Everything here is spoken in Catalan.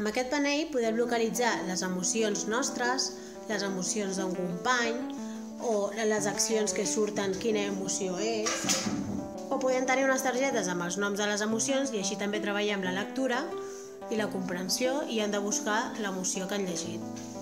Amb aquest panell podem localitzar les emocions nostres, les emocions d'un company o les accions que surten, quina emoció és. O podem tenir unes targetes amb els noms de les emocions i així també treballem la lectura i la comprensió i hem de buscar l'emoció que han llegit.